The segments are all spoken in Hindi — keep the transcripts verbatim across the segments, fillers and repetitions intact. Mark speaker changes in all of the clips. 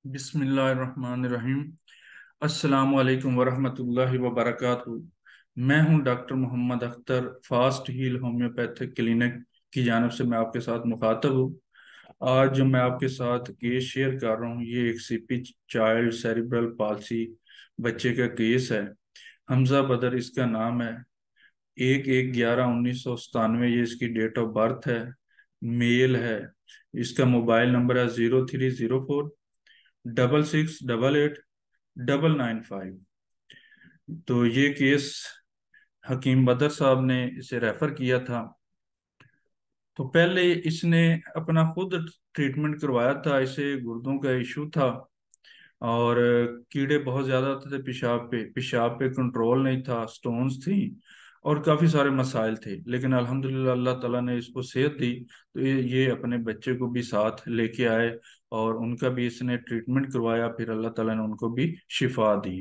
Speaker 1: बिस्मिल्लाहिर्रहमानिर्रहीम। अस्सलाम वालेकुम वरहमतुल्लाहि वबरकातुहू। मैं हूं doctor Mohammad Akhtar, fast heal homeopathic clinic की जानब से मैं आपके साथ मुखातब हूँ। आज जो मैं आपके साथ केस शेयर कर रहा हूँ, ये एक सीपी चाइल्ड सेरिब्रल पाल्सी बच्चे का केस है। हमजा बदर इसका नाम है। एक एक ग्यारह उन्नीस सौ सतानवे ये इसकी डेट ऑफ बर्थ है। मेल है। इसका मोबाइल नंबर है zero three zero four, double six double eight, double nine five. तो ये केस हकीम बदर साहब ने इसे रेफर किया था। तो पहले इसने अपना खुद ट्रीटमेंट करवाया था। इसे गुर्दों का इशू था और कीड़े बहुत ज्यादा आते थे पेशाब पे पेशाब पे कंट्रोल नहीं था, स्टोन्स थी और काफी सारे मसाइल थे। लेकिन अल्हम्दुलिल्लाह अल्लाह ताला ने इसको सेहत दी, तो ये ये अपने बच्चे को भी साथ लेके आए और उनका भी इसने ट्रीटमेंट करवाया। फिर अल्लाह ताला ने उनको भी शिफा दी।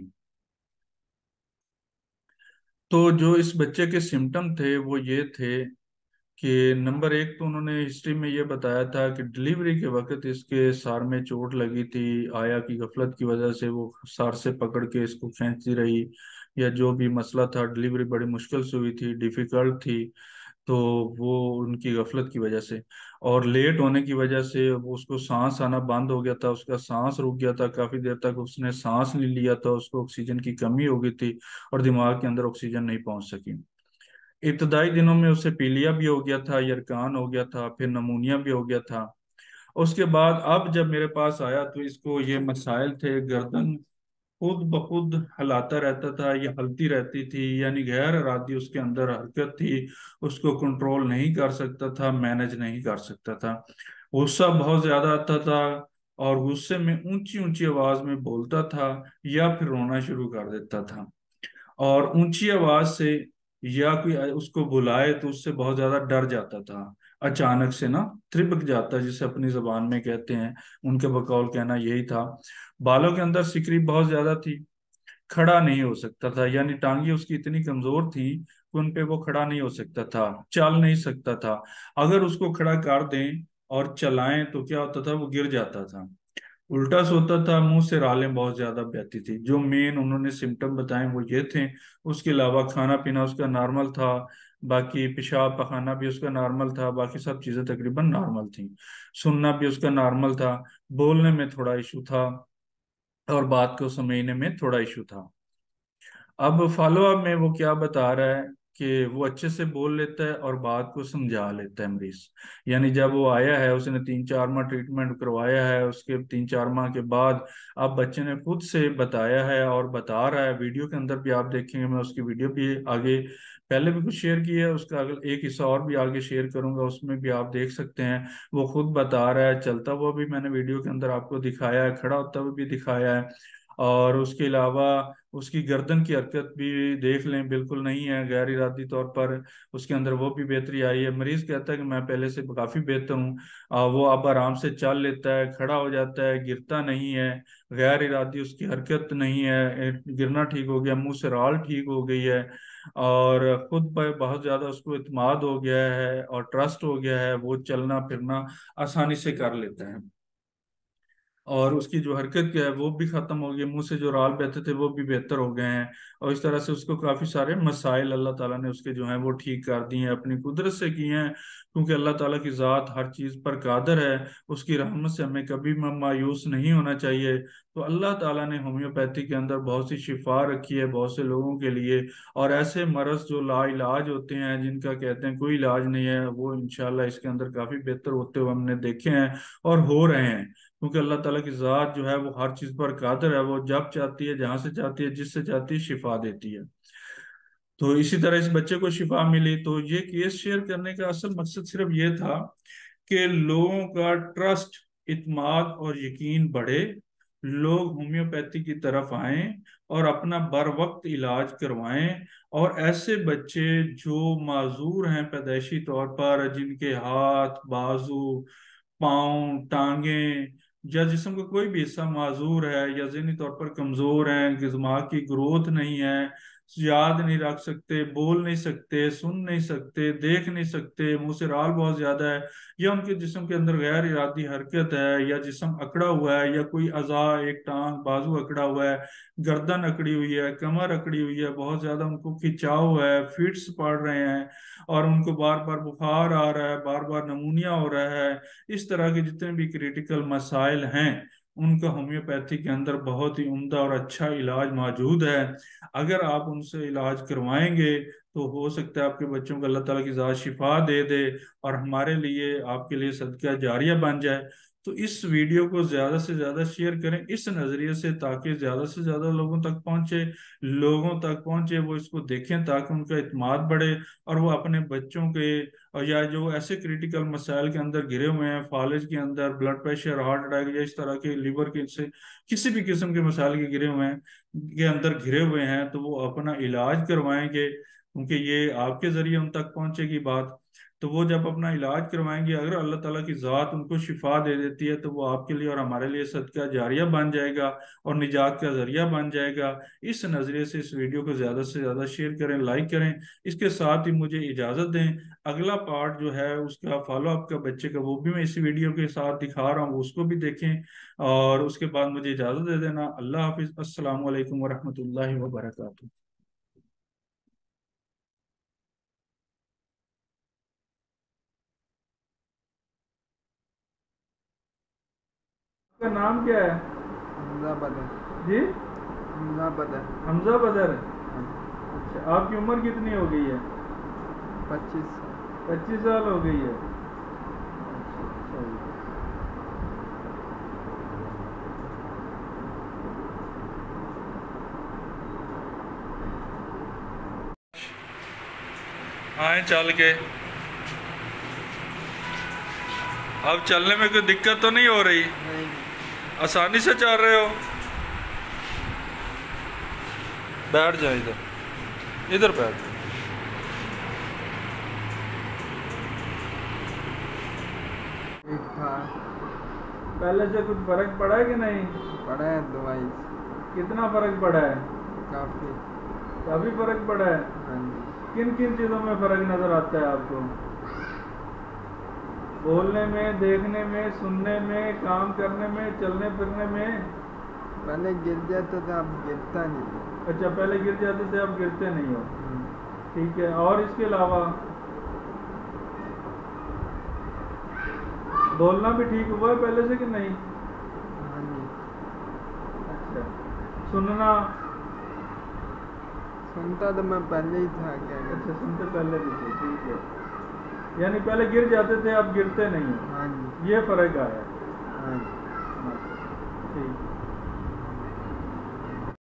Speaker 1: तो जो इस बच्चे के सिम्टम थे वो ये थे कि नंबर एक तो उन्होंने हिस्ट्री में ये बताया था कि डिलीवरी के वक्त इसके सार में चोट लगी थी। आया की गफलत की वजह से वो सार से पकड़ के इसको खींचती रही, या जो भी मसला था, डिलीवरी बड़ी मुश्किल से हुई थी, डिफिकल्ट थी। तो वो उनकी गफलत की वजह से और लेट होने की वजह से वो उसको सांस आना बंद हो गया था, उसका सांस रुक गया था, काफी देर तक उसने सांस नहीं लिया था, उसको ऑक्सीजन की कमी हो गई थी और दिमाग के अंदर ऑक्सीजन नहीं पहुंच सकी। इब्तदाई दिनों में उसे पीलिया भी हो गया था, यरकान हो गया था, फिर नमूनिया भी हो गया था। उसके बाद अब जब मेरे पास आया तो इसको ये मसाइल थे। गर्दन खुद ब खुद हिलाता रहता था, ये हलती रहती थी, यानी गैर इरादी उसके अंदर हरकत थी। उसको कंट्रोल नहीं कर सकता था, मैनेज नहीं कर सकता था। गुस्सा बहुत ज्यादा आता था और गुस्से में ऊंची ऊंची आवाज में बोलता था या फिर रोना शुरू कर देता था। और ऊंची आवाज से या कोई उसको बुलाए तो उससे बहुत ज्यादा डर जाता था। अचानक से ना त्रिबक जाता, जिसे अपनी जबान में कहते हैं, उनके बकौल कहना यही था। बालों के अंदर सिकरी बहुत ज्यादा थी। खड़ा नहीं हो सकता था, यानी टांगे उसकी इतनी कमजोर थी कि उन पे वो खड़ा नहीं हो सकता था, चल नहीं सकता था। अगर उसको खड़ा कर दें और चलाएं तो क्या होता था, वो गिर जाता था, उल्टा सोता था, मुंह से रालें बहुत ज्यादा बहती थी। जो मेन उन्होंने सिम्टम बताए वो ये थे। उसके अलावा खाना पीना उसका नॉर्मल था, बाकी पेशाब पखाना भी उसका नॉर्मल था, बाकी सब चीजें तकरीबन नॉर्मल थी। सुनना भी उसका नॉर्मल था, बोलने में थोड़ा इशू था और बात को समझने में थोड़ा इशू था। अब फॉलो अप में वो क्या बता रहा है कि वो अच्छे से बोल लेता है और बात को समझा लेता है मरीज। यानी जब वो आया है, उसने तीन चार माह ट्रीटमेंट करवाया है, उसके तीन चार माह के बाद अब बच्चे ने खुद से बताया है और बता रहा है। वीडियो के अंदर भी आप देखेंगे, मैं उसकी वीडियो भी आगे पहले भी कुछ शेयर की है, उसका अगर एक हिस्सा और भी आगे शेयर करूंगा, उसमें भी आप देख सकते हैं। वो खुद बता रहा है, चलता हुआ भी मैंने वीडियो के अंदर आपको दिखाया है, खड़ा होता हुआ भी दिखाया है। और उसके अलावा उसकी गर्दन की हरकत भी देख लें, बिल्कुल नहीं है, गैर इरादी तौर पर उसके अंदर वो भी बेहतरी आई है। मरीज कहता है कि मैं पहले से काफी बेहतर हूँ। आ, वो अब आराम से चल लेता है, खड़ा हो जाता है, गिरता नहीं है, गैर इरादी उसकी हरकत नहीं है, ए, गिरना ठीक हो गया, मुंह से राल ठीक हो गई है और खुद पर बहुत ज्यादा उसको इत्मीनान हो गया है और ट्रस्ट हो गया है। वो चलना फिरना आसानी से कर लेता है और उसकी जो हरकत क्या है वो भी खत्म हो गई, मुंह से जो राल बहते थे वो भी बेहतर हो गए हैं। और इस तरह से उसको काफी सारे मसाइल अल्लाह ताला ने उसके जो हैं वो ठीक कर दिए हैं, अपनी कुदरत से किए हैं। क्योंकि अल्लाह ताला की ज़ात हर चीज़ पर कादर है, उसकी रहमत से हमें कभी म- मायूस नहीं होना चाहिए। तो अल्लाह ताला ने होम्योपैथी के अंदर बहुत सी शिफा रखी है बहुत से लोगों के लिए। और ऐसे मरज जो लाइलाज होते हैं, जिनका कहते हैं कोई इलाज नहीं है, वो इंशाल्लाह इसके अंदर काफी बेहतर होते हुए हमने देखे हैं और हो रहे हैं। क्योंकि अल्लाह ताला की ज़ात जो है वो हर चीज़ पर कादिर है, वो जब चाहती है, जहां से चाहती है, जिससे चाहती है शिफा देती है। तो इसी तरह इस बच्चे को शिफा मिली। तो ये केस शेयर करने का असल मकसद सिर्फ ये था कि लोगों का ट्रस्ट, इत्मीनान और यकीन बढ़े, लोग होम्योपैथी की तरफ आएं और अपना बर वक्त इलाज करवाएं। और ऐसे बच्चे जो माजूर हैं पैदाइशी तौर पर, जिनके हाथ बाजू पाँव टांगे या जिस्म का कोई भी हिस्सा माजूर है या ज़हनी तौर पर कमजोर है, कि दिमाग की ग्रोथ नहीं है, याद नहीं रख सकते, बोल नहीं सकते, सुन नहीं सकते, देख नहीं सकते, मुंह से राल बहुत ज्यादा है, या उनके जिस्म के अंदर गैर इरादी हरकत है, या जिस्म अकड़ा हुआ है, या कोई अज़ा, एक टांग बाजू अकड़ा हुआ है, गर्दन अकड़ी हुई है, कमर अकड़ी हुई है, बहुत ज्यादा उनको खिंचाव है, फिट्स पड़ रहे हैं, और उनको बार बार बुखार आ रहा है, बार बार नमूनिया हो रहा है, इस तरह के जितने भी क्रिटिकल मसाइल हैं, उनका होम्योपैथी के अंदर बहुत ही उम्दा और अच्छा इलाज मौजूद है। अगर आप उनसे इलाज करवाएंगे तो हो सकता है आपके बच्चों को अल्लाह ताला की ज़ात शिफा दे दे, और हमारे लिए, आपके लिए सदका जारिया बन जाए। तो इस वीडियो को ज्यादा से ज्यादा शेयर करें इस नजरिए से, ताकि ज्यादा से ज्यादा लोगों तक पहुंचे, लोगों तक पहुंचे, वो इसको देखें, ताकि उनका इत्मीनान बढ़े, और वो अपने बच्चों के, और या जो ऐसे क्रिटिकल मसाइल के अंदर घिरे हुए हैं, फालिज के अंदर, ब्लड प्रेशर, हार्ट अटैक, या इस तरह के लिवर के से किसी भी किस्म के मसाइल के घिरे हुए हैं, के अंदर घिरे हुए हैं, तो वो अपना इलाज करवाएंगे, क्योंकि ये आपके जरिए उन तक पहुंचेगी बात। तो वो जब अपना इलाज करवाएंगे, अगर अल्लाह ताला की ज़ात उनको शिफा दे देती है, तो वो आपके लिए और हमारे लिए सदका जारिया बन जाएगा, और निजात का जरिया बन जाएगा। इस नज़रिए से इस वीडियो को ज़्यादा से ज़्यादा शेयर करें, लाइक करें। इसके साथ ही मुझे इजाज़त दें, अगला पार्ट जो है उसका फॉलो अप का बच्चे का, वो भी मैं इस वीडियो के साथ दिखा रहा हूँ, उसको भी देखें, और उसके बाद मुझे इजाज़त दे देना। अल्लाह हाफिज़, अस्सलाम वालेकुम वरहमतुल्लाहि वबरकातुहू। आपका नाम क्या है?
Speaker 2: हमजा बदर।
Speaker 1: जी,
Speaker 2: हमजा बदर।
Speaker 1: हमजा बदर।
Speaker 2: हाँ।
Speaker 1: अच्छा, आपकी उम्र कितनी हो गई है?
Speaker 2: पच्चीस साल।
Speaker 1: पच्चीस साल हो गई है। अच्छा, अच्छा जी। आए चल के, अब चलने में कोई दिक्कत तो नहीं हो रही?
Speaker 2: नहीं।
Speaker 1: आसानी से चल रहे हो? बैठ जाओ, इधर इधर बैठ जाओ।
Speaker 2: ठीक था।
Speaker 1: पहले से कुछ फर्क पड़ा है कि नहीं?
Speaker 2: पड़ा है दवाई से।
Speaker 1: कितना फर्क पड़ा है?
Speaker 2: काफी।
Speaker 1: काफी फर्क पड़ा है।
Speaker 2: हाँ जी।
Speaker 1: किन किन चीजों में फर्क नजर आता है आपको? बोलने में, देखने में, सुनने में, काम करने में, चलने फिरने में?
Speaker 2: पहले गिर जाता था, अब गिरता नहीं।
Speaker 1: अच्छा, पहले गिर जाते थे, अब गिरते नहीं हो।
Speaker 2: हम्म।
Speaker 1: ठीक है, और इसके अलावा बोलना भी ठीक हुआ है पहले से कि नहीं?
Speaker 2: हाँ जी।
Speaker 1: अच्छा, सुनना?
Speaker 2: सुनता तो मैं पहले ही था, क्या
Speaker 1: अच्छा,
Speaker 2: करता।
Speaker 1: सुनते पहले भी थे, ठीक है। यानी पहले गिर जाते थे, अब गिरते नहीं हो,
Speaker 2: हाँ जी।
Speaker 1: ये फर्क आया है।
Speaker 2: हाँ जी।
Speaker 1: ठीक।